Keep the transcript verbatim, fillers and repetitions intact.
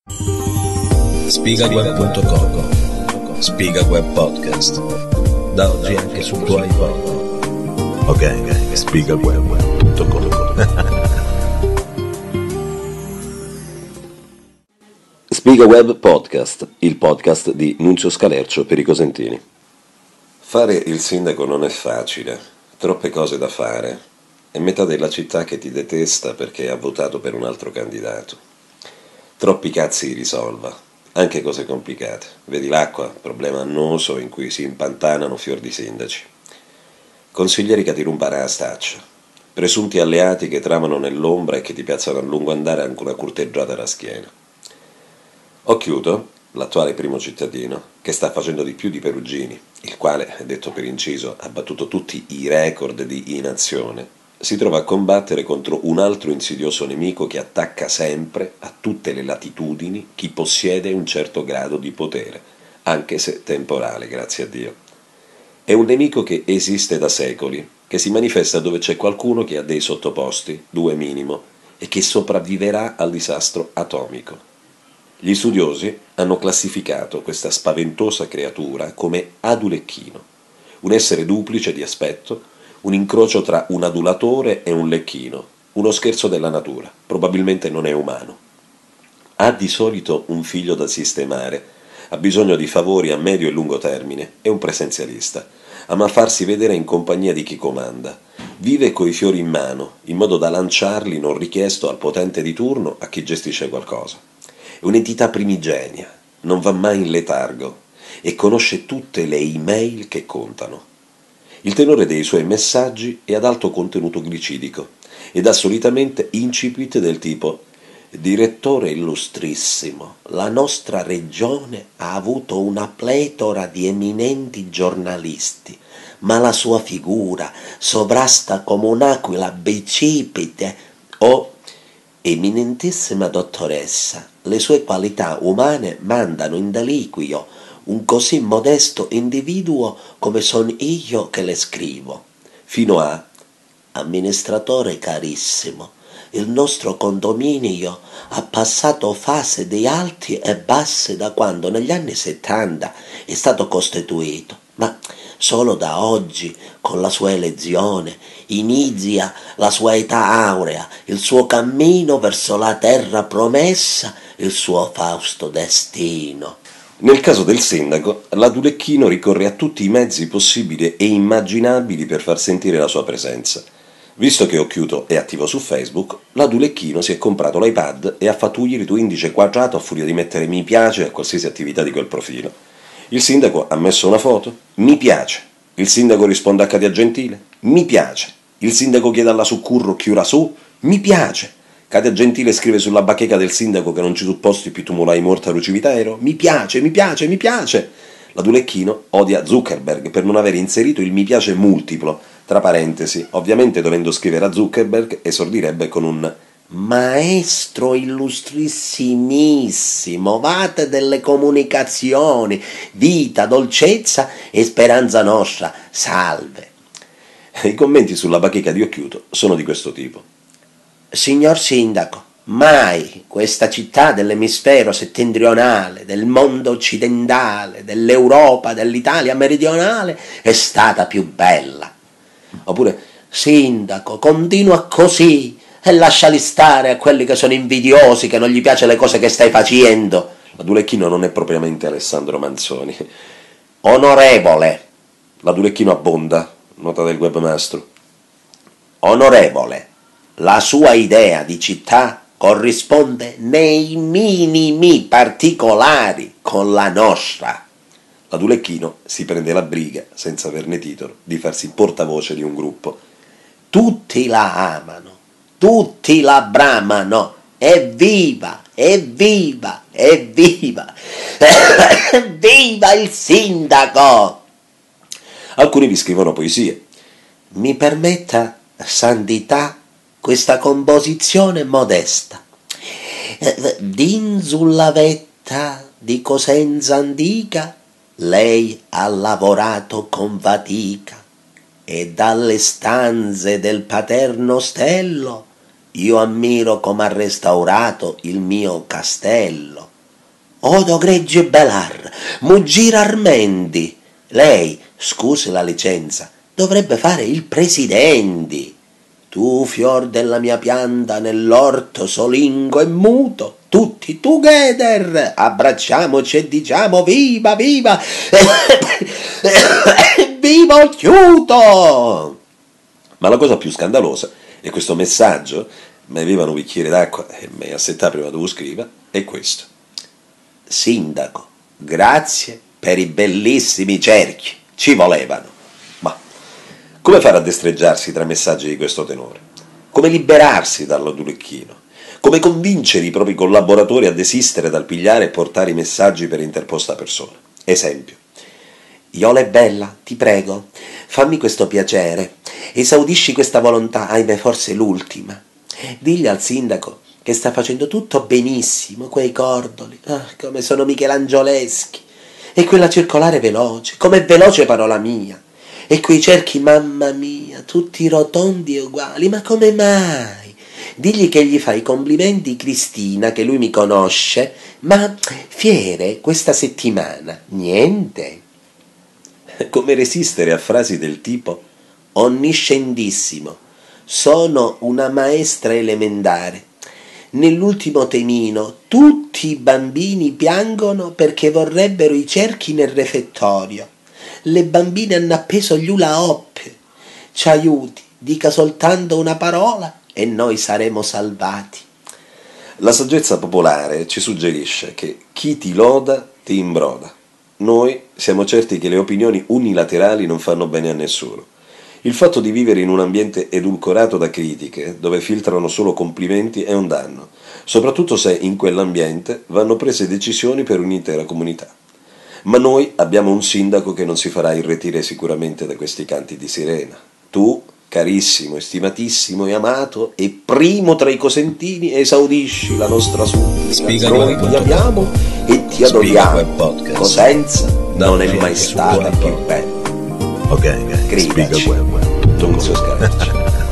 Spigaweb punto com Spigaweb Podcast. Da oggi anche sul tuo iPod. Ok, Spigaweb punto com Spigaweb Podcast, il podcast di Nunzio Scalercio per i cosentini. Fare il sindaco non è facile, troppe cose da fare, e metà della città che ti detesta perché ha votato per un altro candidato. Troppi cazzi risolva, anche cose complicate. Vedi l'acqua, problema annoso in cui si impantanano fior di sindaci. Consiglieri che ti rumpano la staccia, presunti alleati che tramano nell'ombra e che ti piazzano a lungo andare anche una curteggiata alla schiena. Occhiuto, l'attuale primo cittadino, che sta facendo di più di Perugini, il quale, detto per inciso, ha battuto tutti i record di inazione, si trova a combattere contro un altro insidioso nemico che attacca sempre, a tutte le latitudini, chi possiede un certo grado di potere, anche se temporale, grazie a Dio. È un nemico che esiste da secoli, che si manifesta dove c'è qualcuno che ha dei sottoposti, due minimo, e che sopravviverà al disastro atomico. Gli studiosi hanno classificato questa spaventosa creatura come adulecchino, un essere duplice di aspetto, un incrocio tra un adulatore e un lecchino, uno scherzo della natura, probabilmente non è umano. Ha di solito un figlio da sistemare, ha bisogno di favori a medio e lungo termine, è un presenzialista, ama farsi vedere in compagnia di chi comanda, vive coi fiori in mano, in modo da lanciarli non richiesto al potente di turno a chi gestisce qualcosa. È un'entità primigenia, non va mai in letargo e conosce tutte le email che contano. Il tenore dei suoi messaggi è ad alto contenuto glicidico ed ha solitamente incipit del tipo: «Direttore illustrissimo, la nostra regione ha avuto una pletora di eminenti giornalisti, ma la sua figura sovrasta come un'aquila bicipite o eminentissima dottoressa, le sue qualità umane mandano in deliquio un così modesto individuo come son io che le scrivo», fino a «Amministratore carissimo, il nostro condominio ha passato fase di alti e bassi da quando negli anni settanta è stato costituito, ma solo da oggi, con la sua elezione, inizia la sua età aurea, il suo cammino verso la terra promessa, il suo fausto destino». Nel caso del sindaco, l'adulecchino ricorre a tutti i mezzi possibili e immaginabili per far sentire la sua presenza. Visto che Occhiuto è attivo su Facebook, l'adulecchino si è comprato l'iPad e ha fatto il tuo indice quadrato a furia di mettere mi piace a qualsiasi attività di quel profilo. Il sindaco ha messo una foto, mi piace. Il sindaco risponde a Katia Gentile, mi piace. Il sindaco chiede alla Succurro chiura su, mi piace. Katia Gentile scrive sulla bacheca del sindaco che non ci supposti più tumulai morta Lucivitero, mi piace, mi piace, mi piace. L'adulecchino odia Zuckerberg per non aver inserito il mi piace multiplo, tra parentesi, ovviamente dovendo scrivere a Zuckerberg esordirebbe con un «Maestro illustrissimissimo, vate delle comunicazioni, vita, dolcezza e speranza nostra, salve». I commenti sulla bacheca di Occhiuto sono di questo tipo. «Signor Sindaco, mai questa città dell'emisfero settentrionale, del mondo occidentale, dell'Europa, dell'Italia meridionale è stata più bella». Oppure «Sindaco, continua così e lasciali stare a quelli che sono invidiosi, che non gli piace le cose che stai facendo». L'adulecchino non è propriamente Alessandro Manzoni. «Onorevole», l'adulecchino abbonda, nota del webmastro. «Onorevole, la sua idea di città corrisponde nei minimi particolari con la nostra». L'adulecchino si prende la briga, senza averne titolo, di farsi portavoce di un gruppo. «Tutti la amano, tutti la bramano, evviva, evviva, evviva, evviva il sindaco!» Alcuni vi scrivono poesie. «Mi permetta, santità, questa composizione modesta. Din sulla vetta di Cosenza antica lei ha lavorato con fatica e dalle stanze del paterno ostello io ammiro come ha restaurato il mio castello. Odo Gregge Belar, Muggira Armendi. Lei, scusi la licenza, dovrebbe fare il presidente. Tu, fior della mia pianta, nell'orto solingo e muto, tutti together, abbracciamoci e diciamo viva, viva, viva Occhiuto! Ma la cosa più scandalosa è questo messaggio, mi avevano un bicchiere d'acqua e mi assettà prima dovevo scrivere, è questo. Sindaco, grazie per i bellissimi cerchi, ci volevano. Ma come fare a destreggiarsi tra messaggi di questo tenore? Come liberarsi dall'odulecchino? Come convincere i propri collaboratori a desistere dal pigliare e portare i messaggi per interposta persona? Esempio. Iole bella, ti prego, fammi questo piacere, esaudisci questa volontà, ahimè forse l'ultima. Digli al sindaco che sta facendo tutto benissimo, quei cordoli, ah, come sono michelangioleschi, e quella circolare veloce, com'è veloce parola mia, e quei cerchi, mamma mia, tutti rotondi e uguali, ma come mai? Digli che gli fai i complimenti Cristina, che lui mi conosce, ma fiere questa settimana, niente. Come resistere a frasi del tipo onniscientissimo, sono una maestra elementare. Nell'ultimo temino tutti i bambini piangono perché vorrebbero i cerchi nel refettorio. Le bambine hanno appeso gli hula hoop. Ci aiuti, dica soltanto una parola e noi saremo salvati. La saggezza popolare ci suggerisce che chi ti loda ti imbroda. Noi siamo certi che le opinioni unilaterali non fanno bene a nessuno. Il fatto di vivere in un ambiente edulcorato da critiche, dove filtrano solo complimenti, è un danno, soprattutto se in quell'ambiente vanno prese decisioni per un'intera comunità. Ma noi abbiamo un sindaco che non si farà irretire sicuramente da questi canti di sirena. Tu, carissimo, estimatissimo e amato, e primo tra i cosentini, esaudisci la nostra supplica. Noi ti amiamo e ti adoriamo. Cosenza non è mai stata più bella. Ok, Gridaci, Nunzio Scalercio.